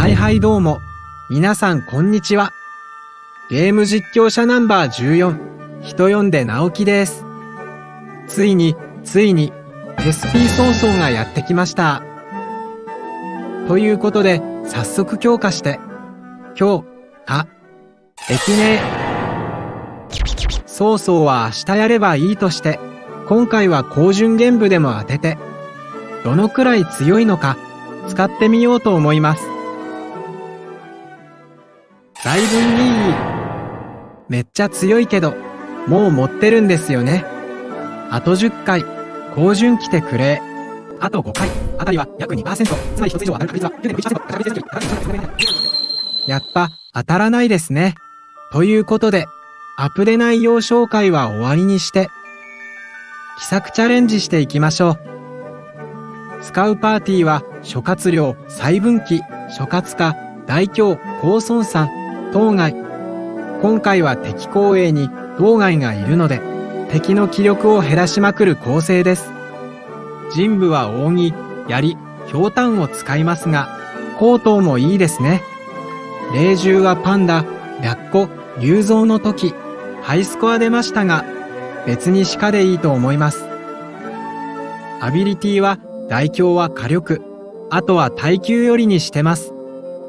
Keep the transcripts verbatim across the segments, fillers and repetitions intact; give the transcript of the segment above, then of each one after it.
はいはいどうも。皆さんこんにちは。ゲーム実況者ナンバーじゅうよん、人呼んで直樹です。ついに、ついに、エスピー 曹操がやってきました。ということで、早速強化して、今日、あ、できねえ。曹操は明日やればいいとして、今回は高順玄武でも当てて、どのくらい強いのか、使ってみようと思います。だいぶいい。めっちゃ強いけど、もう持ってるんですよね。あとじゅっかい、高順来てくれ。あとごかい、当たりは約 にパーセント。つまりひとつ以上当たる確率は きゅうてんごいちパーセント。やっぱ当たらないですね。ということで、アップデ内容紹介は終わりにして、奇策チャレンジしていきましょう。使うパーティーは、諸葛亮、細分岐、諸葛家、大京、公孫さん、当該。今回は敵後衛に当該がいるので、敵の気力を減らしまくる構成です。陣武は扇、槍、氷炭を使いますが、高等もいいですね。霊獣はパンダ、白虎、竜蔵の時、ハイスコア出ましたが、別に鹿でいいと思います。アビリティは、大凶は火力、あとは耐久よりにしてます。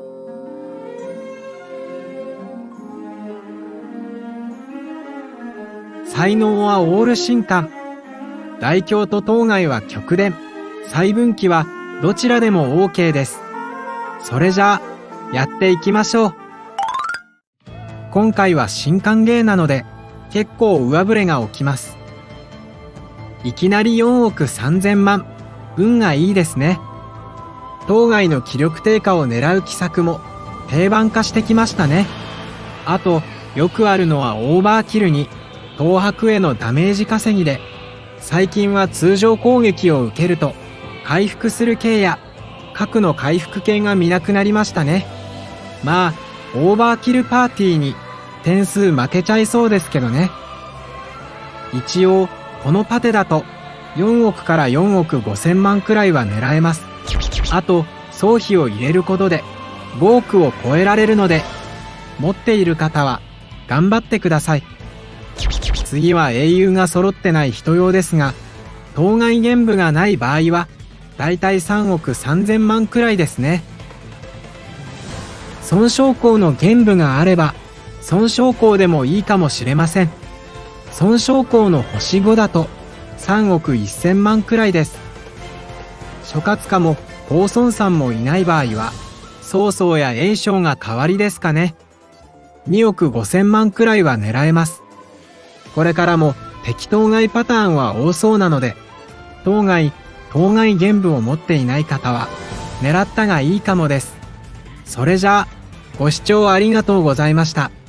才能はオール神官。大凶と当該は極伝。細分岐はどちらでも OK です。それじゃあ、やっていきましょう。今回は神官ゲーなので、結構上振れが起きます。いきなりよんおくさんぜんまん。運がいいですね。当該の気力低下を狙う奇策も定番化してきましたね。あと、よくあるのはオーバーキルに、東博へのダメージ稼ぎで、最近は通常攻撃を受けると、回復する系や、核の回復系が見なくなりましたね。まあ、オーバーキルパーティーに点数負けちゃいそうですけどね。一応、このパテだと、よんおくからよんおくごせんまんくらいは狙えます。あと、総費を入れることで、ごおくを超えられるので、持っている方は、頑張ってください。次は英雄が揃ってない人用ですが、当該玄武がない場合は、だいたいさんおくさんぜんまんくらいですね。孫将校の玄武があれば、孫将校でもいいかもしれません。孫将校の星ごだと、さんおくせんまんくらいです。諸葛家も公孫さんもいない場合は、曹操や袁紹が代わりですかね。におくごせんまんくらいは狙えます。これからも敵当該パターンは多そうなので、当該、当該玄武を持っていない方は、狙ったがいいかもです。それじゃあ、ご視聴ありがとうございました。